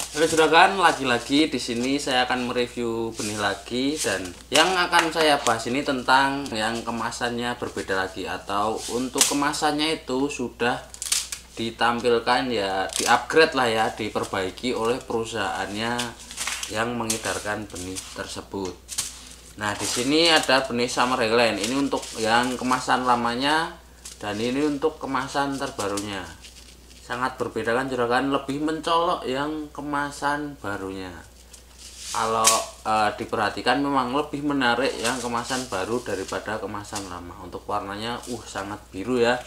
Oke juragan, lagi-lagi di sini saya akan mereview benih lagi, dan yang akan saya bahas ini tentang yang kemasannya berbeda lagi, atau untuk kemasannya itu sudah ditampilkan ya, di-upgrade lah ya, diperbaiki oleh perusahaannya yang mengedarkan benih tersebut. Nah, di sini ada benih Summer Highland. Ini untuk yang kemasan lamanya dan ini untuk kemasan terbarunya. Sangat berbeda kan juragan, lebih mencolok yang kemasan barunya. Kalau diperhatikan memang lebih menarik yang kemasan baru daripada kemasan lama. Untuk warnanya sangat biru ya.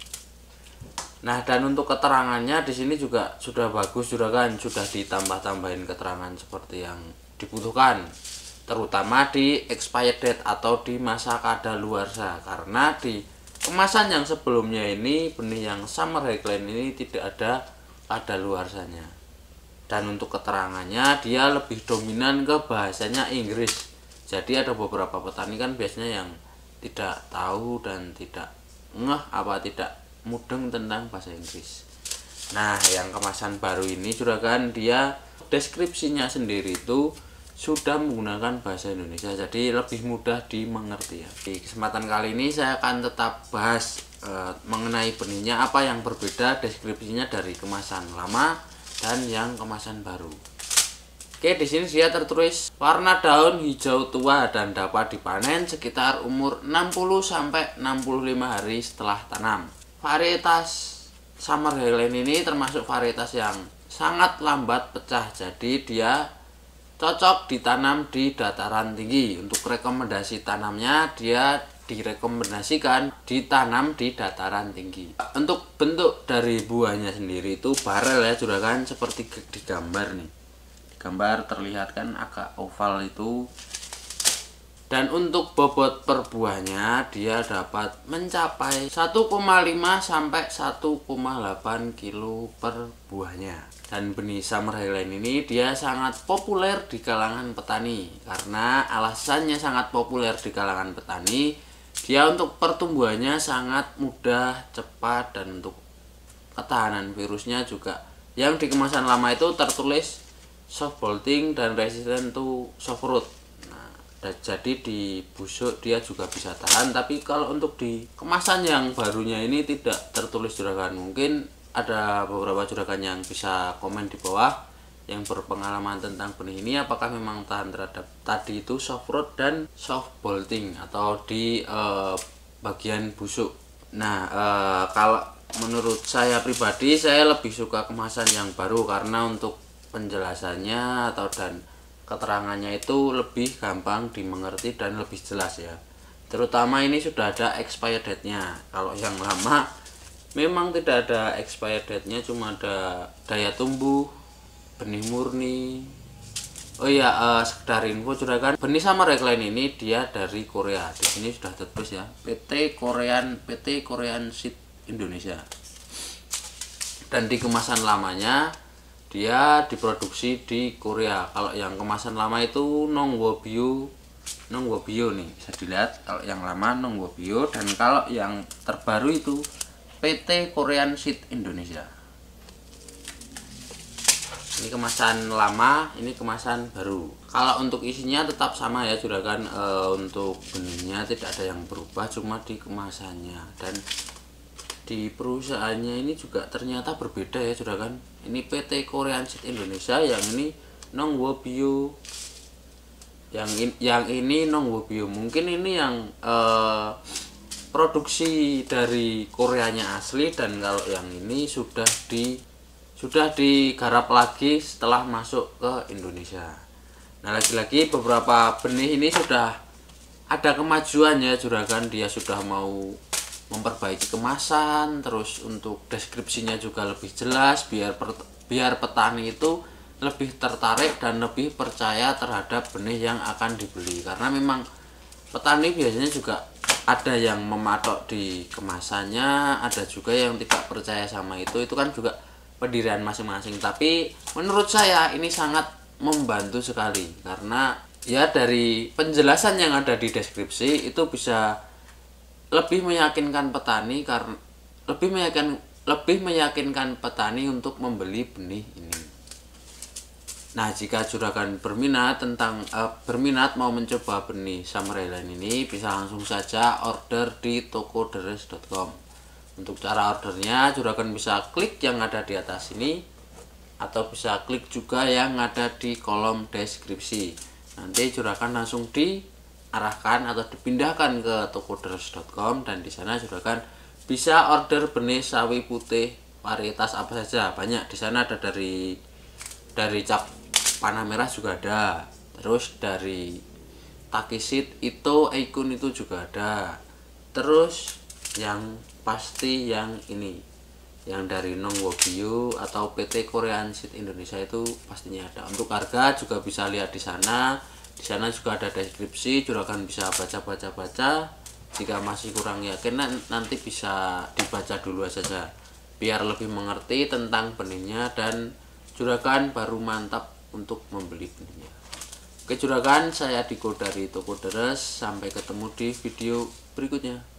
Nah, dan untuk keterangannya di sini juga sudah bagus juragan, sudah ditambah-tambahin keterangan seperti yang dibutuhkan, terutama di expired date atau di masa kadaluarsa, karena di kemasan yang sebelumnya ini benih yang Summer Highland ini tidak ada kadaluarsanya. Dan untuk keterangannya dia lebih dominan ke bahasanya Inggris. Jadi ada beberapa petani kan biasanya yang tidak tahu dan tidak ngeh apa tidak mudeng tentang bahasa Inggris. Nah, yang kemasan baru ini juragan, dia deskripsinya sendiri itu sudah menggunakan bahasa Indonesia, jadi lebih mudah dimengerti ya. Di kesempatan kali ini saya akan tetap bahas mengenai benihnya, apa yang berbeda deskripsinya dari kemasan lama dan yang kemasan baru. Oke, di sini dia tertulis warna daun hijau tua dan dapat dipanen sekitar umur 60 sampai 65 hari setelah tanam. Varietas Summer Highland ini termasuk varietas yang sangat lambat pecah, jadi dia cocok ditanam di dataran tinggi. Untuk rekomendasi tanamnya, dia direkomendasikan ditanam di dataran tinggi. Untuk bentuk dari buahnya sendiri itu barel ya juragan, seperti di gambar nih. Gambar terlihat kan agak oval itu. Dan untuk bobot per buahnya dia dapat mencapai 1,5 sampai 1,8 kilo per buahnya. Dan benih Summer Highland ini dia sangat populer di kalangan petani. Karena alasannya sangat populer di kalangan petani, dia untuk pertumbuhannya sangat mudah, cepat, dan untuk ketahanan virusnya juga. Yang di kemasan lama itu tertulis soft bolting dan resistant to soft rot. Jadi di busuk dia juga bisa tahan, tapi kalau untuk di kemasan yang barunya ini tidak tertulis juragan. Mungkin ada beberapa juragan yang bisa komen di bawah yang berpengalaman tentang benih ini, apakah memang tahan terhadap tadi itu soft rot dan soft bolting atau di bagian busuk. Nah, kalau menurut saya pribadi, saya lebih suka kemasan yang baru karena untuk penjelasannya dan keterangannya itu lebih gampang dimengerti dan lebih jelas ya. Terutama ini sudah ada expired date-nya. Kalau yang lama memang tidak ada expired date-nya, cuma ada daya tumbuh, benih murni. Oh iya, sekedar info juragan, benih Summer Highland ini dia dari Korea. Di sini sudah tertulis ya, PT Korean Seed Indonesia. Dan di kemasan lamanya dia diproduksi di Korea. Kalau yang kemasan lama itu Nongwo Bio nih, bisa dilihat. Kalau yang lama Nongwo Bio, dan kalau yang terbaru itu PT Korean Seed Indonesia. Ini kemasan lama, ini kemasan baru. Kalau untuk isinya tetap sama ya juragan, untuk benihnya tidak ada yang berubah, cuma di kemasannya. Dan di perusahaannya ini juga ternyata berbeda ya juragan. Ini PT Korean Seed Indonesia, yang ini Nongwo Bio, yang ini Nongwo Bio. Mungkin ini yang produksi dari Koreanya asli, dan kalau yang ini sudah digarap lagi setelah masuk ke Indonesia. Nah, lagi-lagi beberapa benih ini sudah ada kemajuan ya juragan, dia sudah mau memperbaiki kemasan, terus untuk deskripsinya juga lebih jelas, biar petani itu lebih tertarik dan lebih percaya terhadap benih yang akan dibeli. Karena memang petani biasanya juga ada yang mematok di kemasannya, ada juga yang tidak percaya sama itu kan juga pendirian masing-masing. Tapi menurut saya ini sangat membantu sekali, karena ya dari penjelasan yang ada di deskripsi itu bisa lebih meyakinkan petani, karena lebih meyakinkan petani untuk membeli benih ini. Nah, jika juragan berminat mau mencoba benih Samurai Line ini, bisa langsung saja order di tokoderes.com. Untuk cara ordernya, juragan bisa klik yang ada di atas ini, atau bisa klik juga yang ada di kolom deskripsi. Nanti juragan langsung diarahkan atau dipindahkan ke tokoderes.com, dan di sana juragan bisa order benih sawi putih varietas apa saja. Banyak di sana, ada dari cap panah merah juga ada, terus dari takisit itu Eikun itu juga ada, terus yang pasti yang ini, yang dari Nongwobio atau PT Korean Seed Indonesia itu pastinya ada. Untuk harga juga bisa lihat di sana. Di sana juga ada deskripsi, juragan bisa baca. Jika masih kurang yakin, nanti bisa dibaca dulu saja biar lebih mengerti tentang benihnya, dan juragan baru mantap untuk membeli benihnya. Oke juragan, saya Diko dari Toko Deres. Sampai ketemu di video berikutnya.